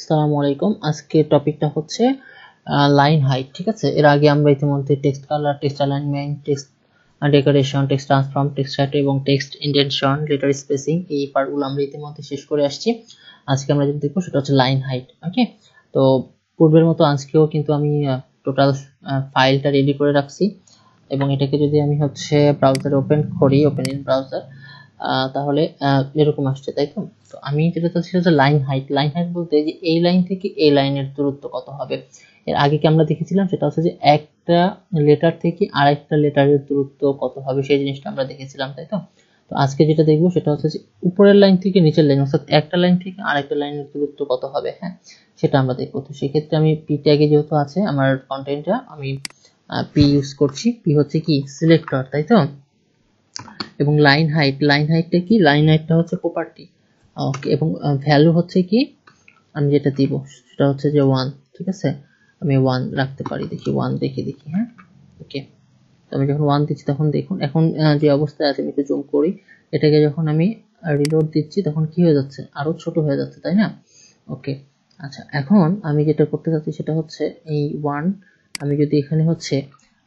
আসসালামু আলাইকুম। আজকে টপিকটা হচ্ছে লাইন হাইট। ঠিক আছে, এর আগে আমরা ইতিমধ্যে text colour, text alignment, text decoration, text transform, text title এবং টেক্সট ইন্ডেন্টেশন, লেটার স্পেসিং, এই পার্টগুলো আমরা ইতিমধ্যে শেষ করে আসছি। আজকে আমরা যেটা দেখবো সেটা হচ্ছে লাইন হাইট। ওকে, তো পূর্বের মতো আজকেও কিন্তু আমি টোটাল ফাইলটা রেডি করে রাখছি এবং এটাকে যদি আমি হচ্ছে ব্রাউজারে ওপেন করি, ওপেন ইন ব্রাউজার, তাহলে এরকম আসছে, তাই তো। তো আমি যেটা চাচ্ছি হচ্ছে লাইন হাইট। লাইন হাইট বলতে যে এই লাইন থেকে এই লাইনের দূরত্ব কত হবে। এর আগে কি আমরা দেখেছিলাম সেটা হচ্ছে যে একটা লেটার থেকে আরেকটা লেটারের দূরত্ব কত হবে, সেই জিনিসটা আমরা দেখেছিলাম, তাই তো। তো আজকে যেটা দেখবো সেটা হচ্ছে যে উপরের লাইন থেকে নিচের লাইন, অর্থাৎ একটা লাইন থেকে আরেকটা লাইনের দূরত্ব কত হবে, হ্যাঁ, সেটা আমরা দেখবো। তো সেক্ষেত্রে আমি পি ট্যাগে যেহেতু আছে আমার কন্টেন্টটা, আমি পি ইউজ করছি। পি হচ্ছে কি সিলেক্টর, তাই তো। এবং লাইন হাইট, লাইন হাইটটা কি, লাইন হাইটটা হচ্ছে প্রপার্টি। ওকে, এবং ভ্যালু হচ্ছে কি, আমি যেটা দিব সেটা হচ্ছে যে 1। ঠিক আছে, আমি 1 রাখতে পারি, দেখি 1 দেখি, হ্যাঁ। ওকে, তো আমি যখন 1 দিচ্ছি তখন দেখুন এখন যে অবস্থায় আছে, আমি একটু জুম করি, এটাকে যখন আমি রিলোড দিচ্ছি তখন কি হয়ে যাচ্ছে, আরো ছোট হয়ে যাচ্ছে, তাই না। ওকে, আচ্ছা, এখন আমি যেটা করতে চাচ্ছি সেটা হচ্ছে এই 1 আমি যদি এখানে হচ্ছে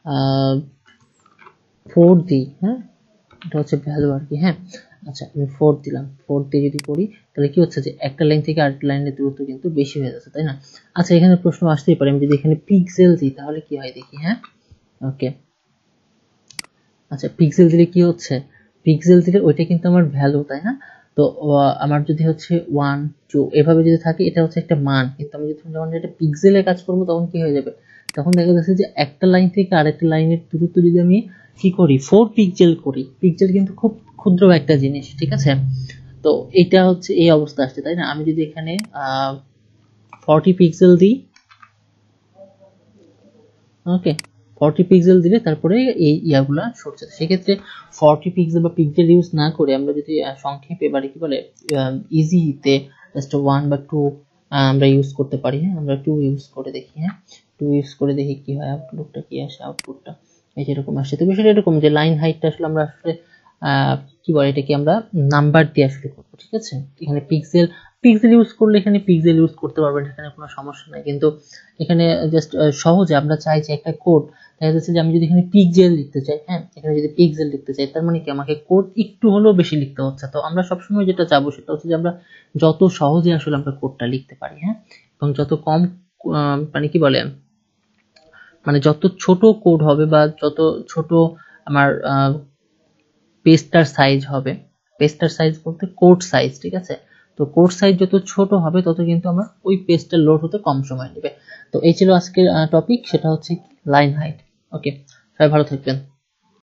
4 দিই, হ্যাঁ, এটা হচ্ছে ভ্যালু আর কি, হ্যাঁ। আচ্ছা, আমি 4 দিলাম, 4 দিয়ে যদি করি তাহলে কি হচ্ছে যে একটা লাইন থেকে আরেকটা লাইনের দূরত্ব কিন্তু বেশি হয়ে যাচ্ছে, তাই না। আচ্ছা, এখানে প্রশ্ন আসতেই পারে, আমি যদি এখানে পিক্সেল দিই তাহলে কি হয় দেখি, হ্যাঁ। ওকে, আচ্ছা, পিক্সেল দিলে কি হচ্ছে, পিক্সেল দিলে ওইটা কিন্তু আমার ভ্যালু, তাই না। তো আমার যদি হচ্ছে 1 2 এভাবে যদি থাকে, এটা হচ্ছে একটা মান, কিন্তু আমি যখন এটা পিক্সেলে কাজ করবো তখন কি হয়ে যাবে, তখন দেখা যাচ্ছে যে একটা লাইন থেকে আরেকটা লাইনের দূরত্ব যদি আমি কি করি 4 পিক্সেল করি, পিক্সেল কিন্তু খুব ক্ষুদ্র একটা জিনিস, ঠিক আছে। তো এটা হচ্ছে এই অবস্থা আসছে, তাই না। আমি যদি এখানে 40 পিক্সেল দিই, ওকে, 40 পিক্সেল দিলে তারপরে এই ইয়াগুলা সরছে। সেক্ষেত্রে 40 পিক্সেল বা পিক্সেল ইউজ না করে আমরা যদি সংক্ষেপে এবারে কি বলে ইজিতে জাস্ট 1 বা 2 আমরা ইউজ করতে পারি, হ্যাঁ। আমরা 2 ইউজ করে দেখি, হ্যাঁ, 2 ইউজ করে দেখি কি হয়, আউটপুটটা কি আসে, আউটপুটটা এই যেরকম আসছে। তো বিষয়টা এরকম যে লাইন হাইটটা আসলে আমরা আসলে কি বলে এটাকে আমরা নাম্বার দিয়ে আসলে করবো, ঠিক আছে। এখানে পিক্সেল পিক্সেল ইউজ করলে এখানে পিক্সেল ইউজ করতে পারবেন, এখানে কোনো সমস্যা নাই। কিন্তু এখানে জাস্ট সহজে আমরা চাই যে একটা কোড দেখা যাচ্ছে যে আমি যদি এখানে পিক্সেল লিখতে চাই, হ্যাঁ, এখানে যদি পিক্সেল লিখতে চাই তার মানে কি আমাকে কোড একটু হলেও বেশি লিখতে হচ্ছে। তো আমরা সবসময় যেটা চাবো সেটা হচ্ছে যে আমরা যত সহজে আসলে আমরা কোডটা লিখতে পারি, হ্যাঁ, এবং যত কম মানে কি বলে মানে যত ছোট কোড হবে বা যত ছোট আমার পেজটার সাইজ হবে, পেজটার সাইজ বলতে কোড সাইজ, ঠিক আছে। তো কোড সাইজ যত ছোট হবে তত কিন্তু আমার ওই পেজটা লোড হতে কম সময় নেবে। তো এই ছিল আজকের টপিক, সেটা হচ্ছে লাইন হাইট। ওকে, সবাই ভালো থাকবেন।